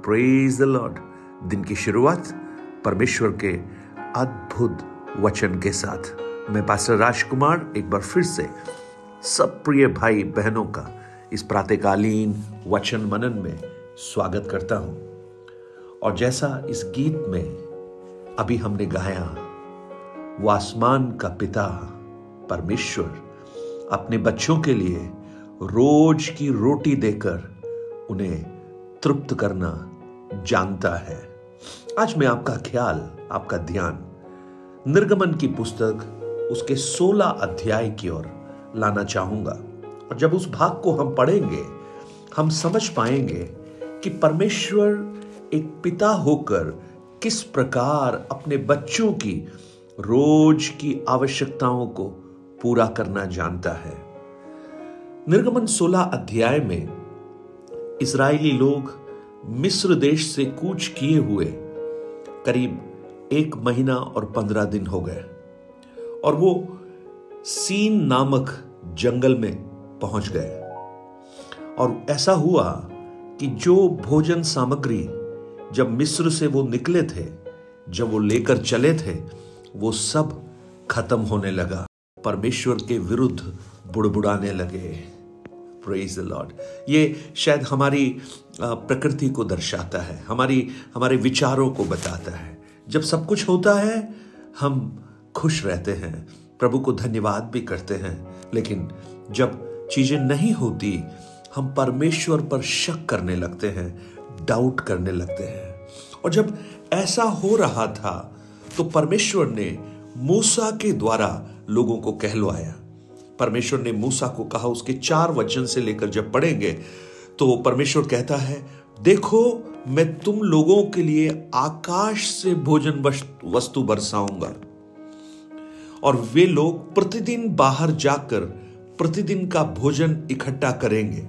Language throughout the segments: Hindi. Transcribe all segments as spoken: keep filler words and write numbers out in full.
Praise the Lord. दिन की शुरुआत परमेश्वर के अद्भुत वचन के साथ मैं पास्टर राजकुमार एक बार फिर से सब प्रिय भाई बहनों का इस प्रातःकालीन वचन मनन में स्वागत करता हूं। और जैसा इस गीत में अभी हमने गाया, वो आसमान का पिता परमेश्वर अपने बच्चों के लिए रोज की रोटी देकर उन्हें तृप्त करना जानता है। आज मैं आपका ख्याल, आपका ध्यान निर्गमन की पुस्तक उसके सोलह अध्याय की ओर लाना चाहूंगा। और जब उस भाग को हम पढ़ेंगे, हम समझ पाएंगे कि परमेश्वर एक पिता होकर किस प्रकार अपने बच्चों की रोज की आवश्यकताओं को पूरा करना जानता है। निर्गमन सोलह अध्याय में इस्राएली लोग मिस्र देश से कूच किए हुए करीब एक महीना और पंद्रह दिन हो गए और वो सीन नामक जंगल में पहुंच गए। और ऐसा हुआ कि जो भोजन सामग्री जब मिस्र से वो निकले थे, जब वो लेकर चले थे, वो सब खत्म होने लगा। परमेश्वर के विरुद्ध बुड़बुड़ाने लगे। Praise the lord. ये शायद हमारी प्रकृति को दर्शाता है, हमारी हमारे विचारों को बताता है। जब सब कुछ होता है हम खुश रहते हैं, प्रभु को धन्यवाद भी करते हैं, लेकिन जब चीजें नहीं होती हम परमेश्वर पर शक करने लगते हैं, डाउट करने लगते हैं। और जब ऐसा हो रहा था तो परमेश्वर ने मूसा के द्वारा लोगों को कहलवाया। परमेश्वर ने मूसा को कहा, उसके चार वचन से लेकर जब पढ़ेंगे तो परमेश्वर कहता है, देखो मैं तुम लोगों के लिए आकाश से भोजन वस्तु बरसाऊंगा और वे लोग प्रतिदिन बाहर जाकर प्रतिदिन का भोजन इकट्ठा करेंगे।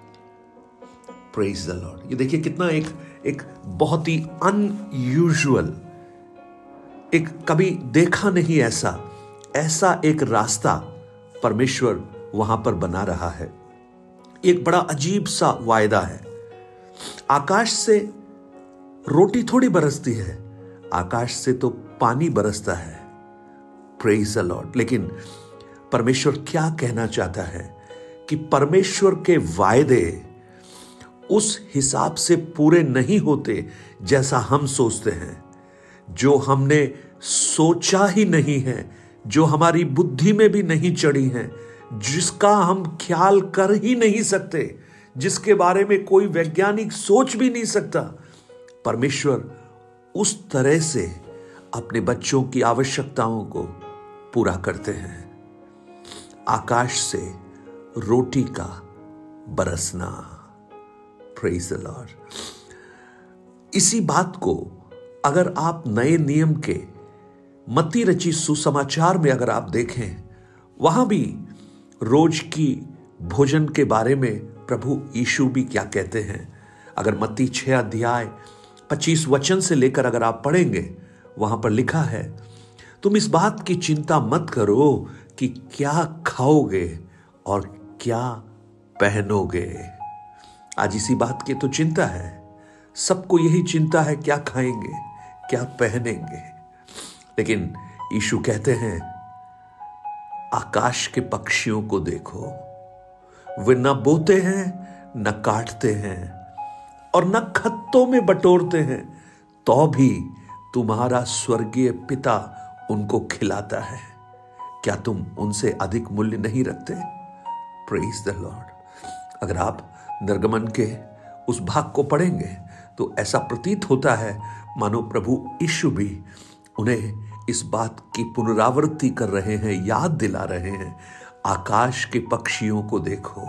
Praise the lord. ये देखिए कितना एक एक बहुत ही अनयूजुअल, एक कभी देखा नहीं ऐसा ऐसा एक रास्ता परमेश्वर वहां पर बना रहा है। एक बड़ा अजीब सा वायदा है। आकाश से रोटी थोड़ी बरसती है, आकाश से तो पानी बरसता है। Praise the lord. लेकिन परमेश्वर क्या कहना चाहता है कि परमेश्वर के वायदे उस हिसाब से पूरे नहीं होते जैसा हम सोचते हैं। जो हमने सोचा ही नहीं है, जो हमारी बुद्धि में भी नहीं चढ़ी है, जिसका हम ख्याल कर ही नहीं सकते, जिसके बारे में कोई वैज्ञानिक सोच भी नहीं सकता, परमेश्वर उस तरह से अपने बच्चों की आवश्यकताओं को पूरा करते हैं। आकाश से रोटी का बरसना। Praise the Lord. इसी बात को अगर आप नए नियम के मत्ती रची सुसमाचार में अगर आप देखें, वहां भी रोज की भोजन के बारे में प्रभु यीशु भी क्या कहते हैं। अगर मत्ती छह अध्याय पच्चीस वचन से लेकर अगर आप पढ़ेंगे, वहां पर लिखा है, तुम इस बात की चिंता मत करो कि क्या खाओगे और क्या पहनोगे। आज इसी बात की तो चिंता है, सबको यही चिंता है, क्या खाएंगे, क्या पहनेंगे। लेकिन यीशु कहते हैं, आकाश के पक्षियों को देखो, वे न बोते हैं, न काटते हैं और न खत्तों में बटोरते हैं, तो भी तुम्हारा स्वर्गीय पिता उनको खिलाता है। क्या तुम उनसे अधिक मूल्य नहीं रखते? Praise the lord. अगर आप निर्गमन के उस भाग को पढ़ेंगे तो ऐसा प्रतीत होता है मानो प्रभु यीशु भी उन्हें इस बात की पुनरावृत्ति कर रहे हैं, याद दिला रहे हैं, आकाश के पक्षियों को देखो।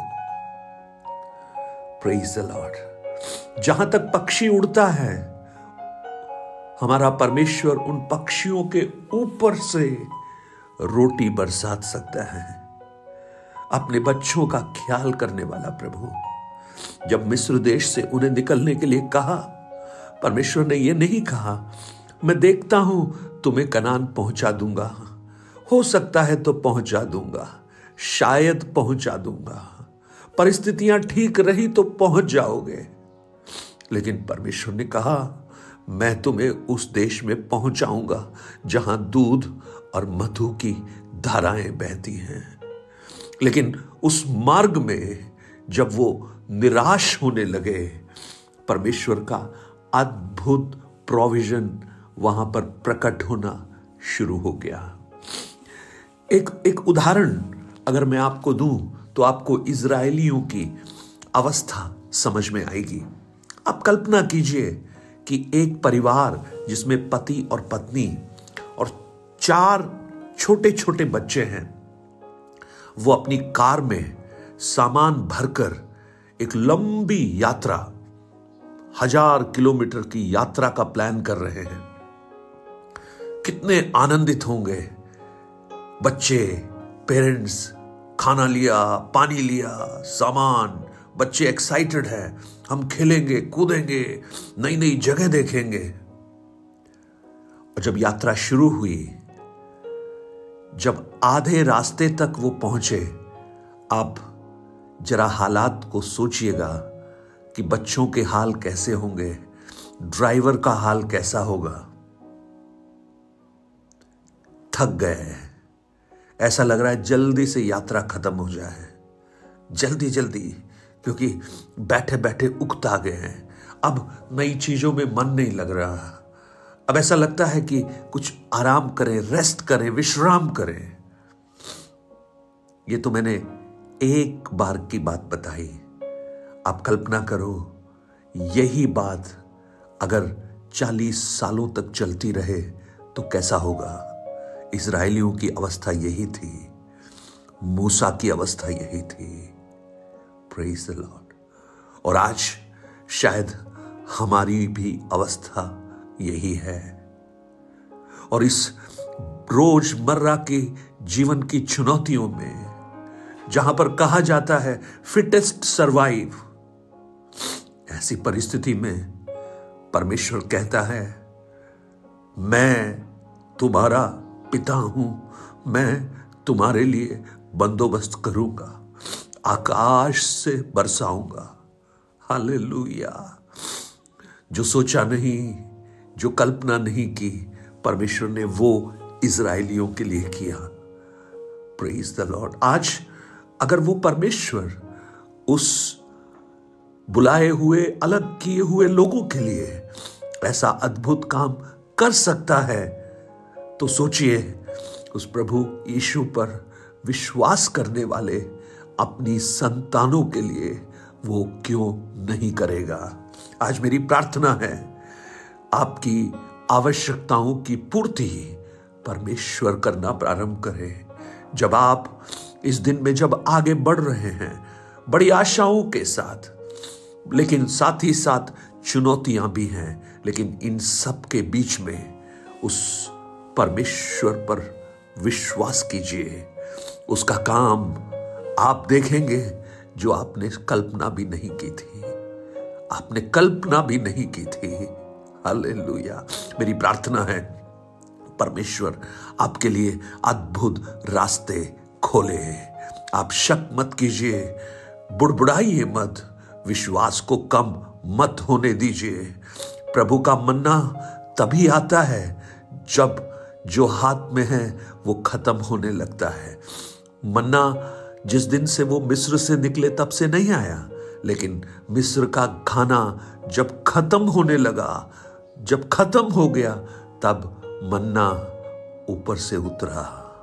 Praise the lord. जहां तक पक्षी उड़ता है, हमारा परमेश्वर उन पक्षियों के ऊपर से रोटी बरसात सकता है। अपने बच्चों का ख्याल करने वाला प्रभु। जब मिस्र देश से उन्हें निकलने के लिए कहा, परमेश्वर ने यह नहीं कहा, मैं देखता हूं तुम्हें कनान पहुंचा दूंगा, हो सकता है तो पहुंचा दूंगा, शायद पहुंचा दूंगा, परिस्थितियां ठीक रही तो पहुंच जाओगे। लेकिन परमेश्वर ने कहा, मैं तुम्हें उस देश में पहुंचाऊंगा जहां दूध और मधु की धाराएं बहती हैं। लेकिन उस मार्ग में जब वो निराश होने लगे, परमेश्वर का अद्भुत प्रोविजन वहां पर प्रकट होना शुरू हो गया। एक एक उदाहरण अगर मैं आपको दूं तो आपको इजरायलियों की अवस्था समझ में आएगी। आप कल्पना कीजिए कि एक परिवार जिसमें पति और पत्नी और चार छोटे छोटे बच्चे हैं, वो अपनी कार में सामान भरकर एक लंबी यात्रा, हजार किलोमीटर की यात्रा का प्लान कर रहे हैं। कितने आनंदित होंगे बच्चे, पेरेंट्स। खाना लिया, पानी लिया, सामान, बच्चे एक्साइटेड हैं, हम खेलेंगे, कूदेंगे, नई नई जगह देखेंगे। और जब यात्रा शुरू हुई, जब आधे रास्ते तक वो पहुंचे, आप जरा हालात को सोचिएगा कि बच्चों के हाल कैसे होंगे, ड्राइवर का हाल कैसा होगा। थक गए, ऐसा लग रहा है जल्दी से यात्रा खत्म हो जाए, जल्दी जल्दी, क्योंकि बैठे बैठे उकता गए हैं। अब नई चीजों में मन नहीं लग रहा। अब ऐसा लगता है कि कुछ आराम करें, रेस्ट करें, विश्राम करें। ये तो मैंने एक बार की बात बताई। आप कल्पना करो, यही बात अगर चालीस सालों तक चलती रहे तो कैसा होगा। इजरायलियों की अवस्था यही थी, मूसा की अवस्था यही थी। Praise the lord. और आज शायद हमारी भी अवस्था यही है। और इस रोजमर्रा के जीवन की चुनौतियों में, जहां पर कहा जाता है फिटेस्ट सर्वाइव, ऐसी परिस्थिति में परमेश्वर कहता है, मैं तुम्हारा पिता हूं, मैं तुम्हारे लिए बंदोबस्त करूंगा, आकाश से बरसाऊंगा। हालेलुया। जो सोचा नहीं, जो कल्पना नहीं की, परमेश्वर ने वो इजरायलियों के लिए किया। Praise the lord. आज अगर वो परमेश्वर उस बुलाए हुए, अलग किए हुए लोगों के लिए ऐसा अद्भुत काम कर सकता है, तो सोचिए उस प्रभु यीशु पर विश्वास करने वाले अपनी संतानों के लिए वो क्यों नहीं करेगा। आज मेरी प्रार्थना है, आपकी आवश्यकताओं की पूर्ति परमेश्वर करना प्रारंभ करें। जब आप इस दिन में जब आगे बढ़ रहे हैं बड़ी आशाओं के साथ, लेकिन साथ ही साथ चुनौतियां भी हैं, लेकिन इन सब के बीच में उस परमेश्वर पर विश्वास कीजिए। उसका काम आप देखेंगे जो आपने कल्पना भी नहीं की थी, आपने कल्पना भी नहीं की थी। हालेलुया। मेरी प्रार्थना है परमेश्वर आपके लिए अद्भुत रास्ते खोले। आप शक मत कीजिए, बुड़बुड़ाइए मत, विश्वास को कम मत होने दीजिए। प्रभु का मन्ना तभी आता है जब जो हाथ में है वो खत्म होने लगता है। मन्ना जिस दिन से वो मिस्र से निकले तब से नहीं आया, लेकिन मिस्र का खाना जब खत्म होने लगा, जब खत्म हो गया, तब मन्ना ऊपर से उतरा।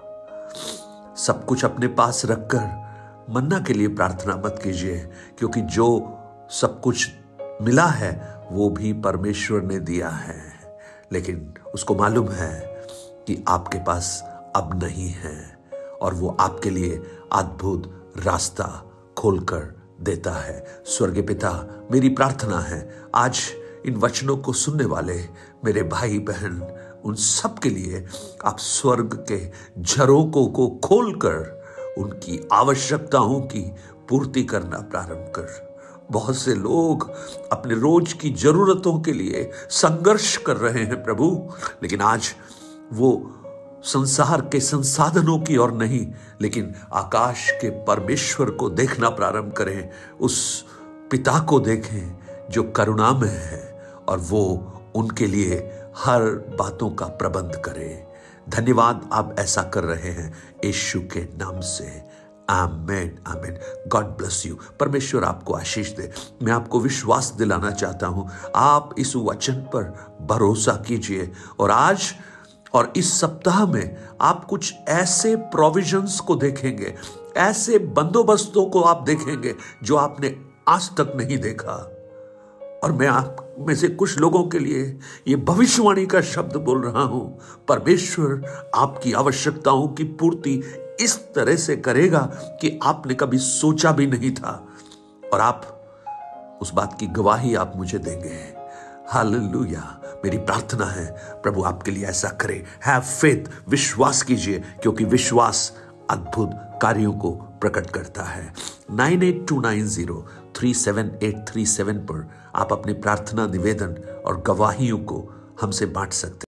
सब कुछ अपने पास रखकर मन्ना के लिए प्रार्थना मत कीजिए, क्योंकि जो सब कुछ मिला है वो भी परमेश्वर ने दिया है, लेकिन उसको मालूम है कि आपके पास अब नहीं है, और वो आपके लिए अद्भुत रास्ता खोलकर देता है। स्वर्गीय पिता, मेरी प्रार्थना है आज इन वचनों को सुनने वाले मेरे भाई बहन, उन सब के लिए आप स्वर्ग के झरोकों को खोलकर उनकी आवश्यकताओं की पूर्ति करना प्रारंभ कर। बहुत से लोग अपने रोज की जरूरतों के लिए संघर्ष कर रहे हैं प्रभु, लेकिन आज वो संसार के संसाधनों की ओर नहीं, लेकिन आकाश के परमेश्वर को देखना प्रारंभ करें। उस पिता को देखें जो करुणामय है और वो उनके लिए हर बातों का प्रबंध करे। धन्यवाद, आप ऐसा कर रहे हैं यीशु के नाम से। आमेन, आमेन। God bless you. परमेश्वर आपको आशीष दे। मैं आपको विश्वास दिलाना चाहता हूं, आप इस वचन पर भरोसा कीजिए और आज और इस सप्ताह में आप कुछ ऐसे प्रोविजंस को देखेंगे, ऐसे बंदोबस्तों को आप देखेंगे जो आपने आज तक नहीं देखा। और मैं आप में से कुछ लोगों के लिए ये भविष्यवाणी का शब्द बोल रहा हूं, परमेश्वर आपकी आवश्यकताओं की पूर्ति इस तरह से करेगा कि आपने कभी सोचा भी नहीं था, और आप उस बात की गवाही आप मुझे देंगे। हालेलुया। मेरी प्रार्थना है प्रभु आपके लिए ऐसा करे। हैव फेथ, विश्वास कीजिए, क्योंकि विश्वास अद्भुत कार्यों को प्रकट करता है। Nine eight two nine zero three seven eight three seven पर आप अपनी प्रार्थना, निवेदन और गवाहियों को हमसे बांट सकते हैं।